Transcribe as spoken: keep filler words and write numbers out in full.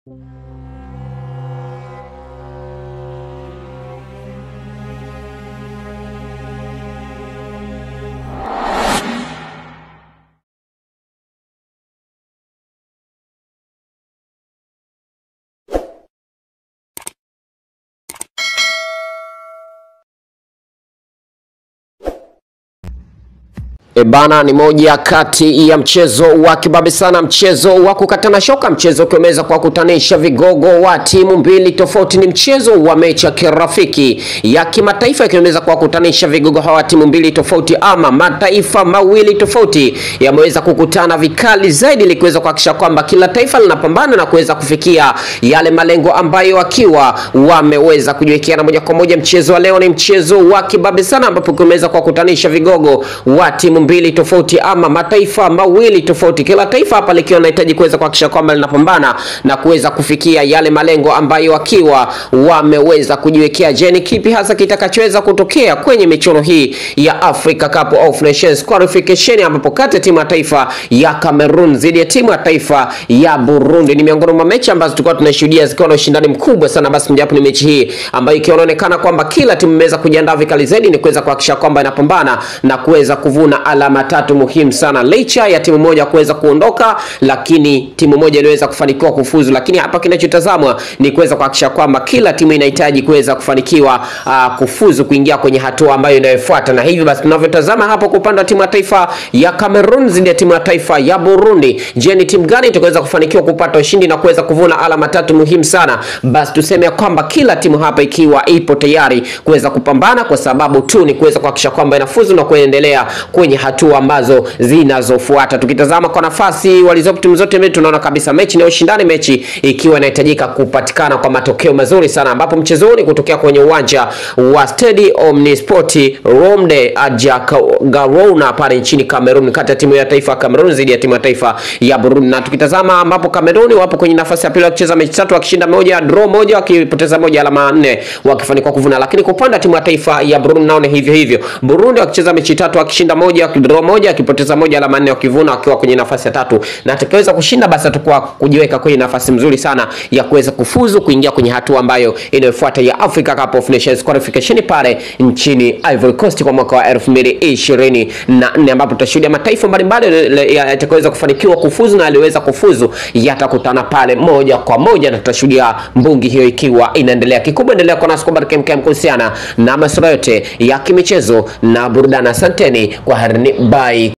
Ebana, ni moja kati ya mchezo wa kibabe sana, mchezo wa kukatana shoka, mchezo ukiweza kwa kutanisha vigogo wa timu mbili tofauti. Ni mchezo wa mechi ya kirafiki ya kimataifa ikiweza kwa kutanisha vigogo hawa timu mbili tofauti, ama mataifa mawili tofauti yameweza kukutana vikali zaidi ili kuweza kuhakikisha kwamba kila taifa linapambana na kuweza kufikia yale malengo ambayo wakiwa wameweza kujiwekea. Na moja kwa moja mchezo wa leo ni mchezo wa kibabe sana, ambapo kumeweza kwa kutanisha vigogo wa timu mbili tofauti ama mataifa mawili tofauti, kila taifa hapa likiwa linahitaji kuweza kuhakikisha kwamba linapambana na kuweza kufikia yale malengo ambayo wakiwa wameweza kujiwekea. Je, ni kipi hasa kitakachoweza kutokea kwenye michuano hii ya Africa Cup of Nations Qualification, ambapo kati ya timu ya taifa ya Cameroon dhidi ya timu ya taifa ya Burundi ni miongoni mwa mechi ambazo tulikuwa tunashuhudia zikiwa na ushindani mkubwa sana. Basi mjapo ni mechi hii ambayo ikionekana kwamba kila timu imeweza kujiandaa vikali zaidi ni kuweza kuhakikisha kwamba inapambana na kuweza kuvuna alama tatu muhimu sana, licha ya timu moja kuweza kuondoka, lakini timu moja iliweza kufanikiwa kufuzu. Lakini hapa kinachotazamwa ni kuweza kuhakikisha kwamba kila timu inahitaji kuweza kufanikiwa uh, kufuzu kuingia kwenye hatua ambayo inayofuata. Na hivyo basi tunavyotazama hapo kwa upande wa timu ya taifa ya Cameroon dhidi ya timu ya taifa ya Burundi, je, ni timu gani itakayoweza kufanikiwa kupata ushindi na kuweza kuvuna alama tatu muhimu sana? Basi tuseme kwamba kila timu hapa ikiwa ipo tayari kuweza kupambana, kwa sababu tu ni kuweza kuhakikisha kwamba inafuzu na kuendelea kwenye hatua ambazo zinazofuata. Tukitazama kwa nafasi walizopo timu zote mbili, tunaona kabisa mechi ni ushindani, mechi ikiwa inahitajika kupatikana kwa matokeo mazuri sana, ambapo mchezo huu ni kutokea kwenye uwanja wa Stade Omnisport Romde Ajakagarona pale nchini Cameroon, kati ya timu ya taifa Cameroon dhidi ya timu ya taifa ya Burundi. Na tukitazama ambapo Cameroon wapo kwenye nafasi ya pili wakicheza mechi tatu, wakishinda moja, draw moja, wakipoteza moja, alama nne wakifanikiwa kuvuna. Lakini kwa upande wa timu ya taifa ya Burundi naone hivyo hivyo, Burundi wakicheza mechi tatu, wakishinda moja, draw moja, akipoteza moja, alama nne wakivuna, wakiwa kwenye nafasi ya tatu. Na atakayeweza kushinda basi atakuwa kujiweka kwenye nafasi nzuri sana ya kuweza kufuzu kuingia kwenye hatua ambayo inayofuata ya Africa Cup of Nations Qualification pale nchini Ivory Coast kwa mwaka wa elfu mbili ishirini na nne, ambapo tutashuhudia mataifa mbalimbali yatakayoweza kufanikiwa kufuzu na aliweza kufuzu yatakutana pale moja kwa moja, na tutashuhudia mbungi hiyo ikiwa inaendelea. Kikubwa endelea kwa nasi kwa kemkem kuhusiana na masuala yote ya kimichezo na burudani. Asanteni kwa harini, bye.